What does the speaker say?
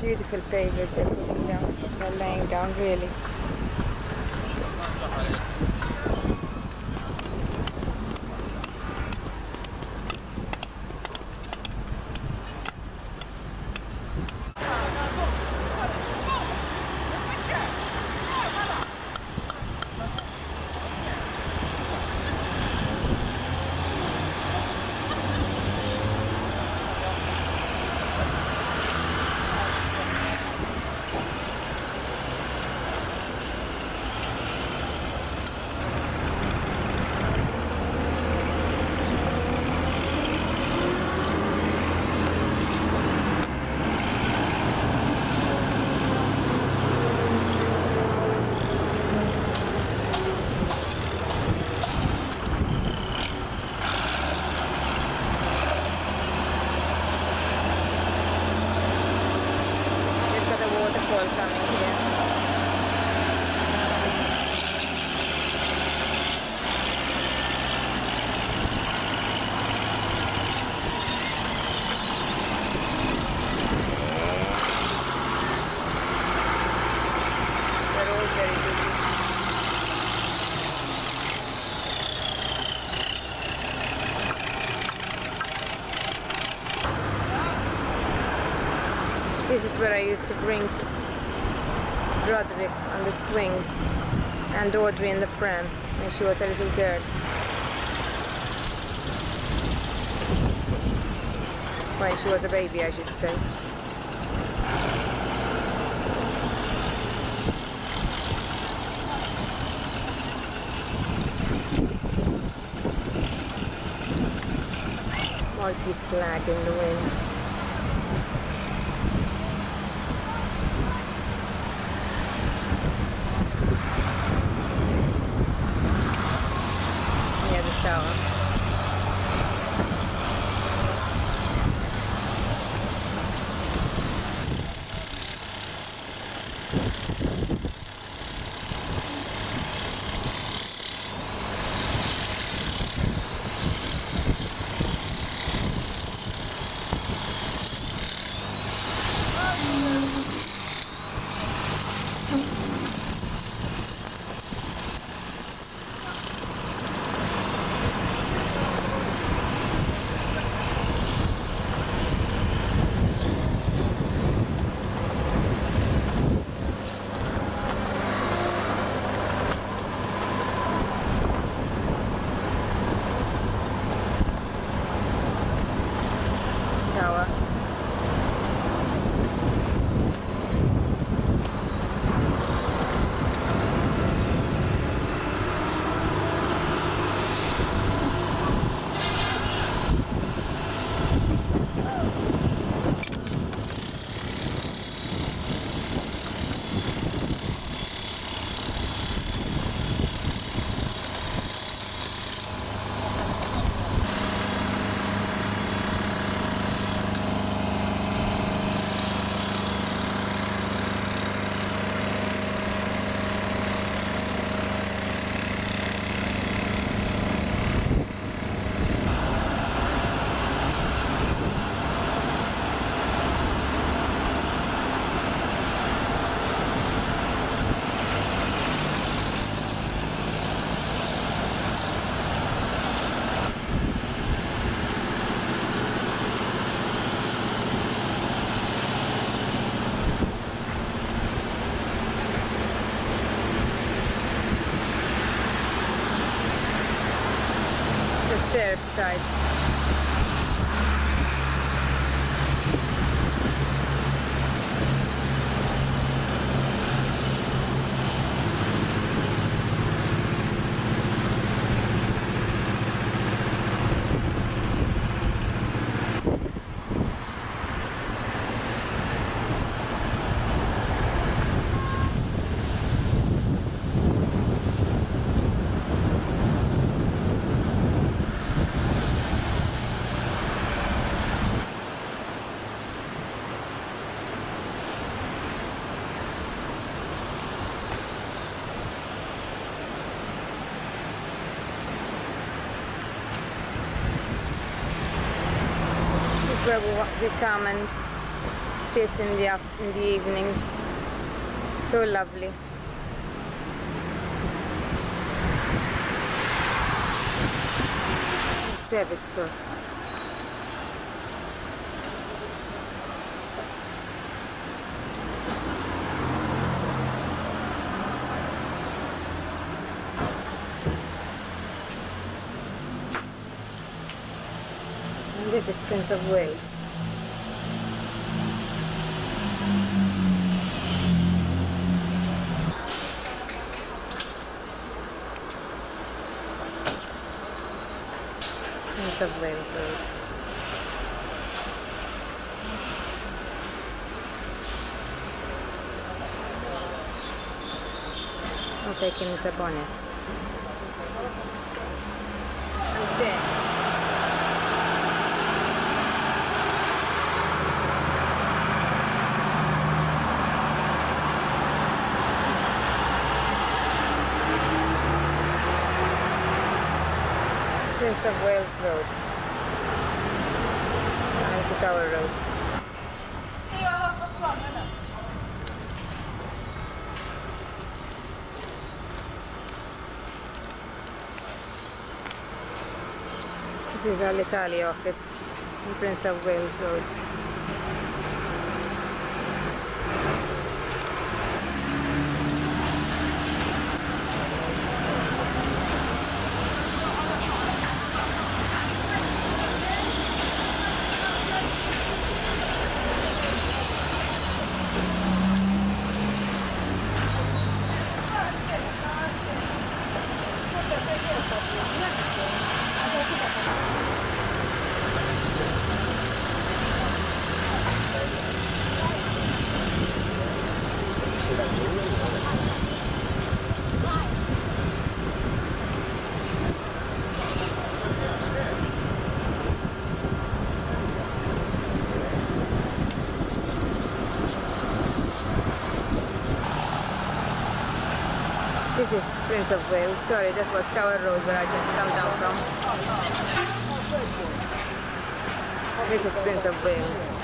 Beautiful pavers they're putting down. They're laying down really. This is where I used to bring Roderick on the swings and Audrey in the pram when she was a little girl. When she was a baby, I should say. Maltese flag in the wind. Near the tower. Seaside. Where we come and sit in the evenings. So lovely. Service store. And this is Prince of Wales. Prince of Wales Road. I'll take him with a bonnet. That's it. Prince of Wales Road and to Tower Road. See, I have this one, isn't it? This is Alitalia office in Prince of Wales Road. This is Prince of Wales. Sorry, that was Tower Road where I just come down from. This is Prince of Wales.